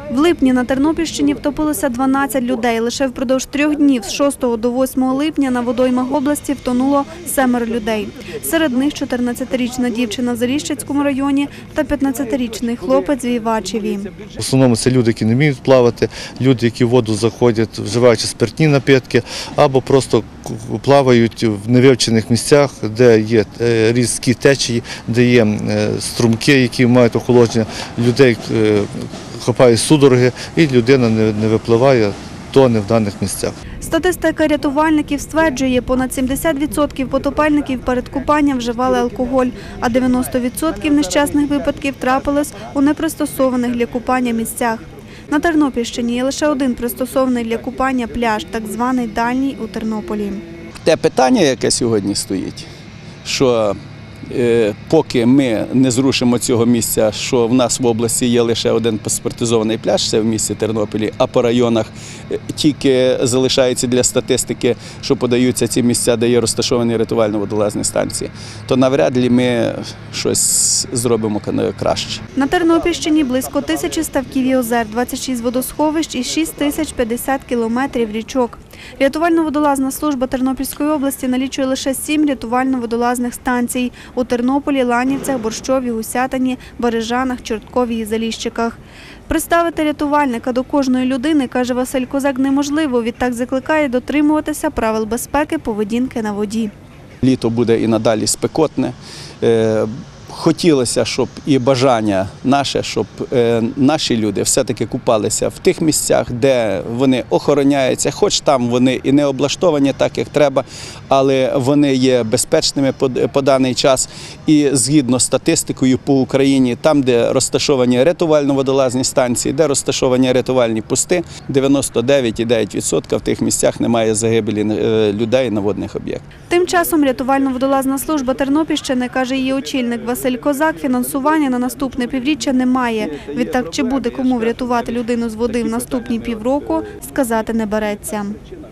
В липні на Тернопільщині втопилося 12 людей. Лише впродовж 3 днів з 6 до 8 липня на водоймах області втонуло 7 людей. Серед них 14-річна дівчина в Заліщицькому районі та 15-річний хлопець в Івачеві. В основному це люди, які не вміють плавати, люди, які в воду заходять, вживаючи спиртні напитки, або просто плавають в невивчених місцях, де є різкі течії, де є струмки, які мають охолодження, людей хапають судороги і людина не випливає, тоне в даних місцях. Статистика рятувальників стверджує, понад 70% потопельників перед купанням вживали алкоголь, а 90% нещасних випадків трапилось у непристосованих для купання місцях. На Тернопільщині є лише один пристосований для купання пляж, так званий Дальній у Тернополі. Те питання, яке сьогодні стоїть, що поки ми не зрушимо цього місця, що в нас в області є лише один паспортизований пляж, це в місті Тернополі, а по районах тільки залишається для статистики, що подаються ці місця, де є розташовані рятувально-водолазні станції, то навряд ли ми щось зробимо краще. На Тернопільщині близько 1000 ставків і озер, 26 водосховищ і 6050 кілометрів річок. Рятувально-водолазна служба Тернопільської області налічує лише 7 рятувально-водолазних станцій – у Тернополі, Ланівцях, Борщові, Гусятині, Бережанах, Чорткові і Заліщиках. Приставити рятувальника до кожної людини, каже Василь Козак, неможливо. Відтак закликає дотримуватися правил безпеки поведінки на воді. Літо буде і надалі спекотне. Хотілося, щоб і бажання наше, щоб наші люди все-таки купалися в тих місцях, де вони охороняються, хоч там вони і не облаштовані так, як треба, але вони є безпечними по даний час. І згідно з статистикою по Україні, там, де розташовані рятувально-водолазні станції, де розташовані рятувальні пости, 99,9% в тих місцях немає загибелі людей на водних об'єктах. Тим часом рятувально-водолазна служба Тернопільщини, каже її очільник Василь Козак, фінансування на наступне півріччя немає. Відтак, чи буде кому врятувати людину з води в наступні півроку, сказати не береться.